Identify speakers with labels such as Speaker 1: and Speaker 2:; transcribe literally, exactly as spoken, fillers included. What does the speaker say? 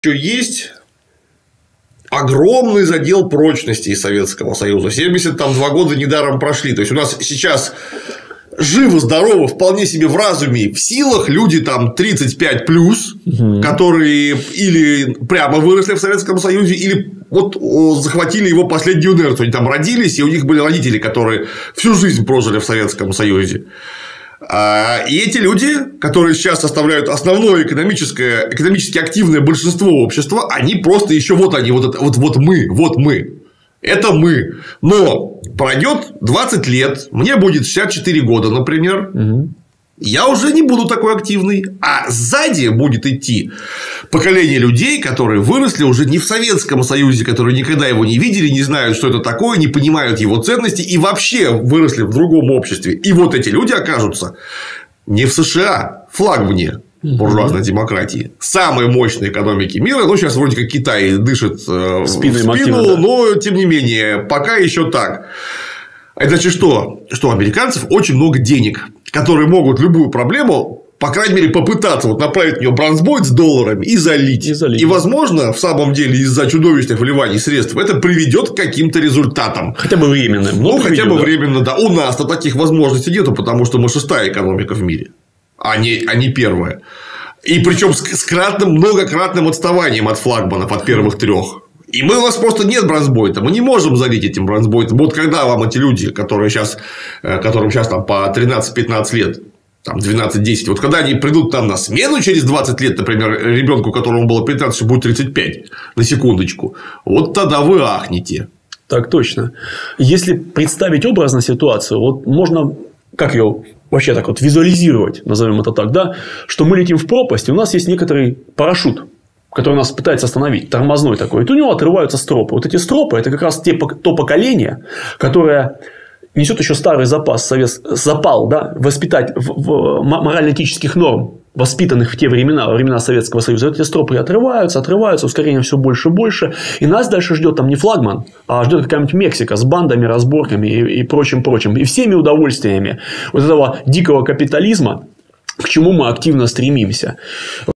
Speaker 1: еще есть огромный задел прочности из Советского Союза. семьдесят два года недаром прошли. То есть, у нас сейчас живы-здоровы, вполне себе в разуме, в силах люди там тридцать пять плюс, угу. которые или прямо выросли в Советском Союзе, или вот захватили его последнюю инерцию. Они там родились, и у них были родители, которые всю жизнь прожили в Советском Союзе. И эти люди, которые сейчас составляют основное экономическое, экономически активное большинство общества, они просто еще вот они, вот, это, вот, вот мы, вот мы. Это мы. Но пройдет двадцать лет, мне будет шестьдесят четыре года, например. Угу. Я уже не буду такой активный. А сзади будет идти поколение людей, которые выросли уже не в Советском Союзе, которые никогда его не видели, не знают, что это такое, не понимают его ценности и вообще выросли в другом обществе. И вот эти люди окажутся не в США, флагмане буржуазной демократии, самой мощной экономики мира. Ну, сейчас вроде как Китай дышит в спину, активно, да. Но тем не менее, пока еще так. Это значит, что? Что у американцев очень много денег, которые могут любую проблему, по крайней мере, попытаться вот направить в нее бронзбойт с долларами и залить. И, залить. И, возможно, в самом деле, из-за чудовищных вливаний средств это приведет к каким-то результатам.
Speaker 2: Хотя бы временно.
Speaker 1: Ну, хотя бы да. временно, да. У нас-то таких возможностей нету, потому что мы шестая экономика в мире, а не, а не первая. И причем с кратным, многократным отставанием от флагманов, от первых трех. И мы, у нас просто нет бронзбойта, мы не можем залить этим бронзбойтом. Вот когда вам эти люди, которые сейчас, которым сейчас там по тринадцать-пятнадцать лет, там двенадцать-десять, вот когда они придут там на смену через двадцать лет, например, ребенку, которому было пятнадцать, будет тридцать пять, на секундочку, вот тогда вы ахнете.
Speaker 2: Так точно. Если представить образно ситуацию, вот можно, как ее вообще так вот визуализировать, назовем это так, да, что мы летим в пропасть, и у нас есть некоторый парашют, который нас пытается остановить, тормозной такой. И у него отрываются стропы. Вот эти стропы – это как раз те, то поколение, которое несет еще старый запас, совет, запал, да, воспитать в, в, морально-этических норм, воспитанных в те времена, во времена Советского Союза. Эти стропы отрываются, отрываются, ускорение все больше и больше. И нас дальше ждет там не флагман, а ждет какая-нибудь Мексика с бандами, разборками и, и прочим-прочим. И всеми удовольствиями вот этого дикого капитализма, к чему мы активно стремимся.